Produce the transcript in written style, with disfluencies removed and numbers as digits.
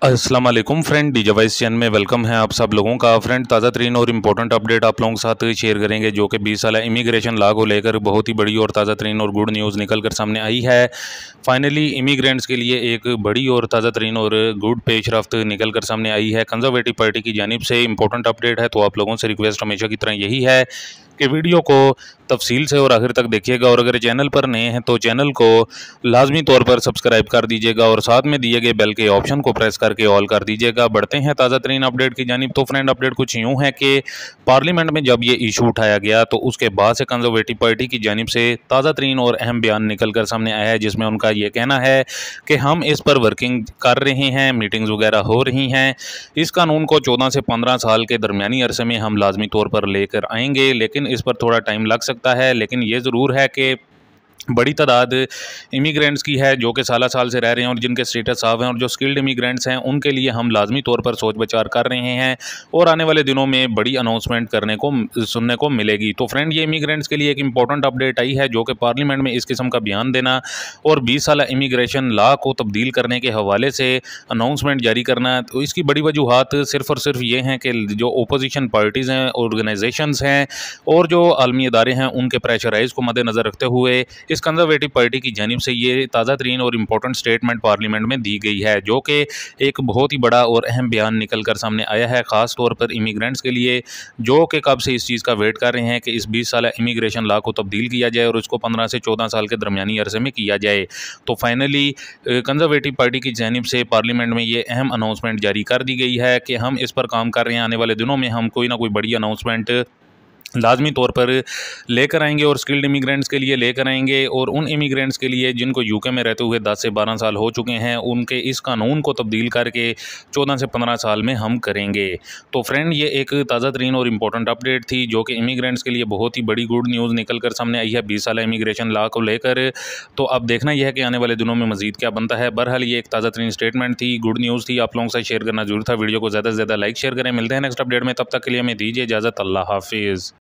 अस्सलाम वालेकुम friend, DJ voice channel में वेलकम है आप सब लोगों का। फ्रेंड, ताज़ा तरीन और इम्पोर्टेंट अपडेट आप लोगों के साथ शेयर करेंगे जो कि 20 साल इमिग्रेशन लॉ को लेकर बहुत ही बड़ी और ताज़ा तरीन और गुड न्यूज़ निकल कर सामने आई है। फाइनली इमिग्रेंट्स के लिए एक बड़ी और ताज़ा तरीन और गुड पेशरफ्त निकल कर सामने आई है। कंजर्वेटिव पार्टी की जानिब से इम्पोर्टेंट अपडेट है, तो आप लोगों से रिक्वेस्ट हमेशा की तरह यही है कि वीडियो को तफसील से और आखिर तक देखिएगा, और अगर चैनल पर नए हैं तो चैनल को लाजमी तौर पर सब्सक्राइब कर दीजिएगा और साथ में दिए गए बेल के ऑप्शन को प्रेस करके ऑल कर दीजिएगा। बढ़ते हैं ताज़ा तरीन अपडेट की जानिब। तो फ्रेंड, अपडेट कुछ यूँ है कि पार्लियामेंट में जब ये इशू उठाया गया तो उसके बाद से कंजर्वेटिव पार्टी की जानिब से ताज़ा तरीन और अहम बयान निकल कर सामने आया है, जिसमें उनका ये कहना है कि हम इस पर वर्किंग कर रहे हैं, मीटिंग्स वगैरह हो रही हैं। इस कानून को 14 से 15 साल के दरमियानी अरसे में हम लाजमी तौर पर लेकर आएंगे, लेकिन इस पर थोड़ा टाइम लग सकता है। लेकिन ये ज़रूर है कि बड़ी तादाद इमिग्रेंट्स की है जो कि साल साल से रह रहे हैं और जिनके स्टेटस साफ हैं, और जो स्किल्ड इमिग्रेंट्स हैं उनके लिए हम लाजमी तौर पर सोच विचार कर रहे हैं और आने वाले दिनों में बड़ी अनाउंसमेंट करने को सुनने को मिलेगी। तो फ्रेंड, ये इमिग्रेंट्स के लिए एक इंपॉर्टेंट अपडेट आई है जो कि पार्लियामेंट में इस किस्म का बयान देना और 20 साल इमिग्रेशन लॉ को तब्दील करने के हवाले से अनाउंसमेंट जारी करना। तो इसकी बड़ी वजूहत सिर्फ और सिर्फ ये हैं कि जो अपोजिशन पार्टीज़ हैं, ऑर्गेनाइजेशंस हैं और जो आलमी इदारे हैं, उनके प्रेशराइज को मद्देनज़र रखते हुए इस कंजर्वेटिव पार्टी की जानिब से ये ताज़ा तरीन और इम्पोर्टेंट स्टेटमेंट पार्लियामेंट में दी गई है, जो कि एक बहुत ही बड़ा और अहम बयान निकल कर सामने आया है, ख़ास तौर पर इमिग्रेंट्स के लिए जो कि कब से इस चीज़ का वेट कर रहे हैं कि इस 20 साल इमिग्रेशन लॉ को तब्दील किया जाए और उसको 15 से 14 साल के दरमियानी अरसे में किया जाए। तो फाइनली कंजर्वेटिव पार्टी की जानिब से पार्लियामेंट में ये अहम अनाउंसमेंट जारी कर दी गई है कि हम इस पर काम कर रहे हैं। आने वाले दिनों में हम कोई ना कोई बड़ी अनाउंसमेंट लाजमी तौर पर लेकर आएंगे और स्किल्ड इमिग्रेंट्स के लिए लेकर आएंगे, और उन इमिग्रेंट्स के लिए जिनको यूके में रहते हुए 10 से 12 साल हो चुके हैं, उनके इस कानून को तब्दील करके 14 से 15 साल में हम करेंगे। तो फ्रेंड, ये एक ताज़ा तरीन और इम्पोर्टेंट अपडेट थी जो कि इमिग्रेंट्स के लिए बहुत ही बड़ी गुड न्यूज़ निकल कर सामने आई है 20 साल इमिग्रेशन लॉ को लेकर। तो अब देखना यह है कि आने वाले दिनों में मजीद क्या बनता है। बहरहाल ये एक ताज़ा तरीन स्टेटमेंट थी, गुड न्यूज़ थी, आप लोगों से शेयर करना जरूर था। वीडियो को ज़्यादा से ज़्यादा लाइक शेयर करें। मिलते हैं नेक्स्ट अपडेट में, तब तक के लिए हमें दीजिए इजाज़त। अल्लाह हाफिज़।